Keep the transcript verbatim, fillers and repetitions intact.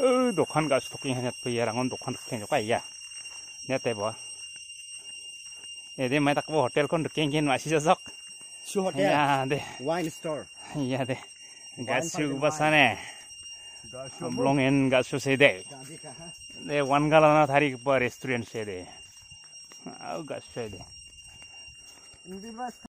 어 도칸 가서 토킹 해냈 비야랑은 도칸 토킹 좀 가야 내때 뭐 에데 마이 딱 뭐 호텔 건 토킹 긴 마시죠 석 Shoe hotel. 야 네 Wine store. 야 네 가수 fighting 바사네 블롱엔 가수 세대 네 완갈라나 다리 그 레스토랑트 세대 아우 가수 세대